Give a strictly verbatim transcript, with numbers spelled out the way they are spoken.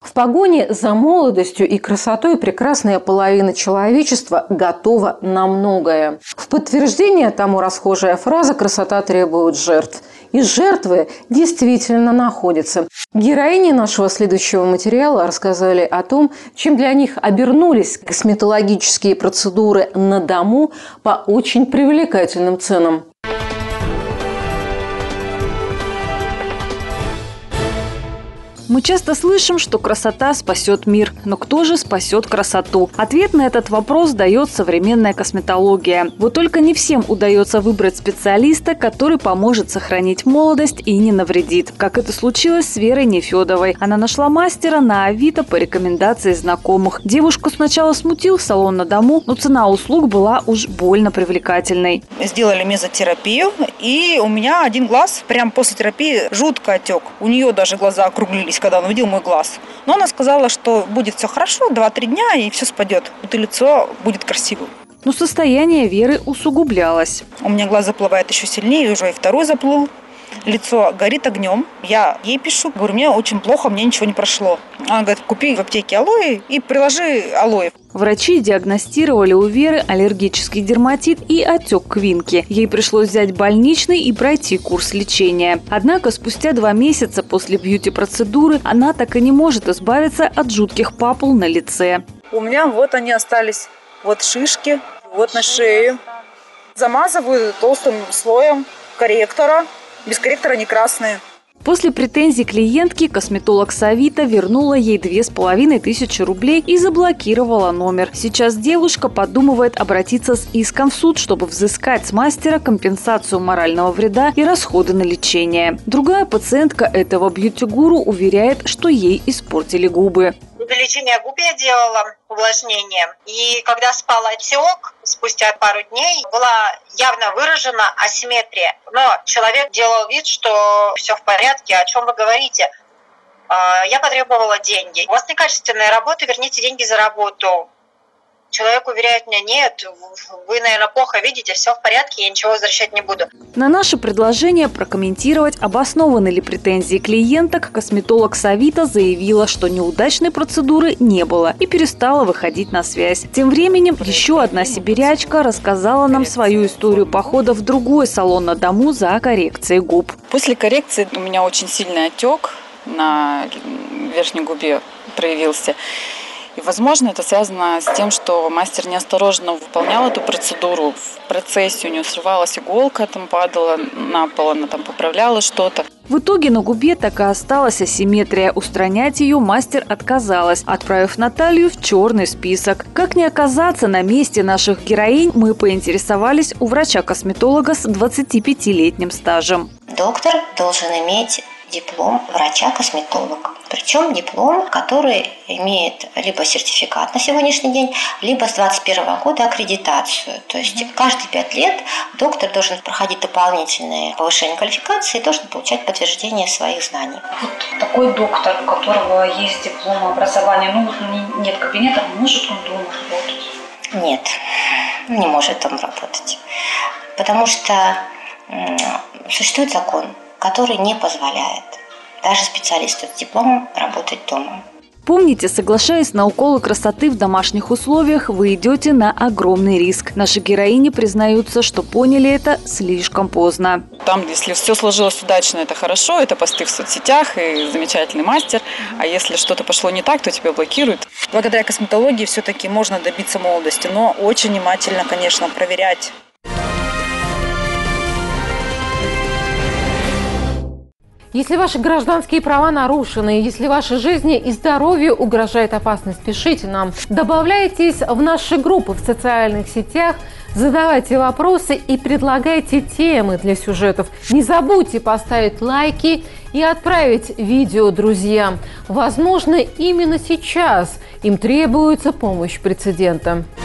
В погоне за молодостью и красотой прекрасная половина человечества готова на многое. В подтверждение тому расхожая фраза «красота требует жертв». И жертвы действительно находятся. Героини нашего следующего материала рассказали о том, чем для них обернулись косметологические процедуры на дому по очень привлекательным ценам. Мы часто слышим, что красота спасет мир. Но кто же спасет красоту? Ответ на этот вопрос дает современная косметология. Вот только не всем удается выбрать специалиста, который поможет сохранить молодость и не навредит. Как это случилось с Верой Нефедовой. Она нашла мастера на Авито по рекомендации знакомых. Девушку сначала смутил салон на дому, но цена услуг была уж больно привлекательной. Сделали мезотерапию, и у меня один глаз прямо после терапии жутко отек. У нее даже глаза округлились, когда он увидел мой глаз. Но она сказала, что будет все хорошо, два-три дня, и все спадет. Вот и лицо будет красивым. Но состояние Веры усугублялось. У меня глаз заплывает еще сильнее, уже и второй заплыл. Лицо горит огнем. Я ей пишу, говорю, мне очень плохо, мне ничего не прошло. Она говорит, купи в аптеке алоэ и приложи алоэ. Врачи диагностировали у Веры аллергический дерматит и отек квинки. Ей пришлось взять больничный и пройти курс лечения. Однако спустя два месяца после бьюти-процедуры она так и не может избавиться от жутких папул на лице. У меня вот они остались. Вот шишки, вот на шее. Замазываю толстым слоем корректора. Без корректора не красные. После претензий клиентки косметолог с Авито вернула ей две с половиной тысячи рублей и заблокировала номер. Сейчас девушка подумывает обратиться с иском в суд, чтобы взыскать с мастера компенсацию морального вреда и расходы на лечение. Другая пациентка этого бьюти-гуру уверяет, что ей испортили губы. Для лечения губ я делала увлажнение. И когда спал отек, спустя пару дней была явно выражена асимметрия. Но человек делал вид, что все в порядке. О чем вы говорите? Я потребовала деньги. У вас некачественная работа, верните деньги за работу. Человек уверяет меня, нет, вы, наверное, плохо видите, все в порядке, я ничего возвращать не буду. На наше предложение прокомментировать, обоснованы ли претензии клиенток, косметолог с Авито заявила, что неудачной процедуры не было и перестала выходить на связь. Тем временем еще одна сибирячка рассказала нам свою историю похода в другой салон на дому за коррекцией губ. После коррекции у меня очень сильный отек на верхней губе проявился. И, возможно, это связано с тем, что мастер неосторожно выполнял эту процедуру. В процессе у нее срывалась иголка, там падала на пол, она там поправляла что-то. В итоге на губе так и осталась асимметрия. Устранять ее мастер отказалась, отправив Наталью в черный список. Как не оказаться на месте наших героинь, мы поинтересовались у врача-косметолога с двадцатипятилетним стажем. Доктор должен иметь диплом врача-косметолога. Причем диплом, который имеет либо сертификат на сегодняшний день, либо с двадцать первого года аккредитацию. То есть mm-hmm. каждые пять лет доктор должен проходить дополнительное повышение квалификации и должен получать подтверждение своих знаний. Вот такой доктор, у которого есть диплом образования, ну нет кабинета, может он дома работать? Нет, не может дома работать. Потому что существует закон, который не позволяет даже специалисту с дипломом работать дома. Помните, соглашаясь на уколы красоты в домашних условиях, вы идете на огромный риск. Наши героини признаются, что поняли это слишком поздно. Там, если все сложилось удачно, это хорошо, это посты в соцсетях и замечательный мастер. А если что-то пошло не так, то тебя блокируют. Благодаря косметологии все-таки можно добиться молодости, но очень внимательно, конечно, проверять. Если ваши гражданские права нарушены, если вашей жизни и здоровью угрожает опасность, пишите нам. Добавляйтесь в наши группы в социальных сетях, задавайте вопросы и предлагайте темы для сюжетов. Не забудьте поставить лайки и отправить видео друзьям. Возможно, именно сейчас им требуется помощь прецедента.